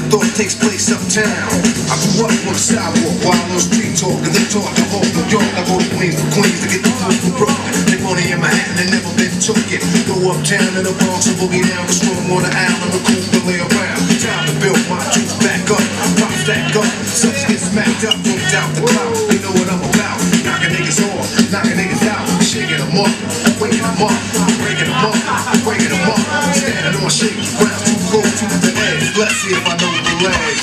thought takes place uptown. I grew up on the sidewalk while on the street talk, and they taught to hold New York. I go to Queens for Queens to get the food from Brooklyn. They want to hear Manhattan, they never been took it. Go uptown to the Bronx and boogie down the storm on the island, the cool to lay around. Time to build my juice back up, pop stack up, such get smacked up, moved out the cloud. They know what I'm about, knocking niggas off, knocking niggas out, shaking them up, waking them up, breaking them up, breaking them up, standing on shaky ground, too close to the edge. Let's see if I know the ledge.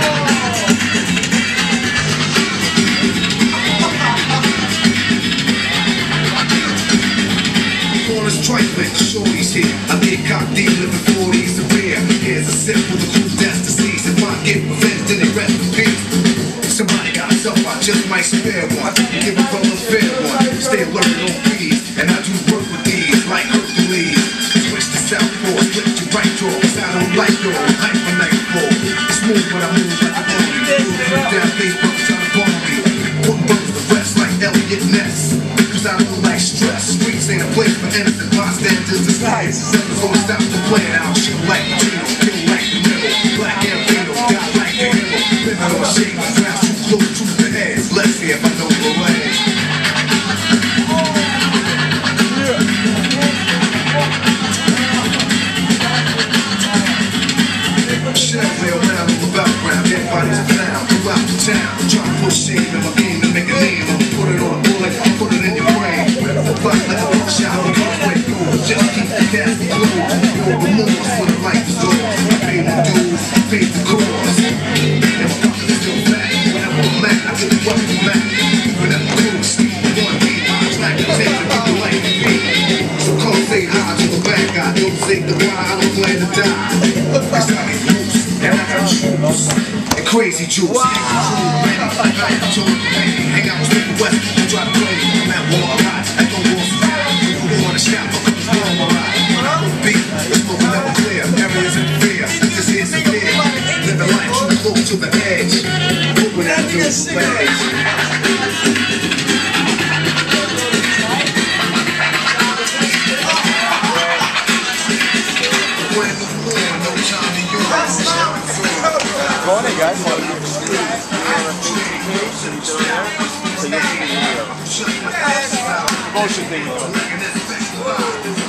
Trifling, shorty's here. I get cocked deep, living 40s of beer. Here's a sip for the crew that's deceased. If I get revenge, then they rest in peace. Somebody got stuff, I just might spare one. Give a brother a fair one. Stay alert on bees, and I do work with these like Hercules. Switch to southpaw, split your right jaw, 'cause I don't like your hype for nightfall. Smooth when I move like a bummy. Move down face, brothers trying to bomb me. Putting brothers to rest like Elliot Ness. 'Cause I don't like stress. Streets ain't a place for innocent bystanders. It's nice. Never gonna stop the plan. I'll shoot like the Tino, kill like the middle. Black and Vino, die like the hero. Living on shady ground, too close to the edge. Let's see if I know the ledge. Shell around on the background. Everybody's down throughout the town. Trying to push shade in my game to make a name. Put it on a bullet, put it in your brain. Fight like a buckshot, we can't wait through. Just keep the gas flow. No remorse when the life is low. I paid the dues, I paid the cost. And my pockets still fat. Whenever I'm mad, I get the weapon back. Whenever I'm cool, sleep, one beat. I'm like a tape to people like me. So come say hi to the bad guy. Don't say goodbye, I don't plan to die. 'Cause I get loose, and I got juice. And crazy juice. Wow. Hang out with people west, don't try to play. I'm at war, I'm hot, I don't want some fire. You want to shout, but it's warm, alright. When I go beat, it's smoke never clear. Areas in fear, this is a fear. Living life too close to the edge. Hoping that I do the ledge. Go on, guys. Motion thing.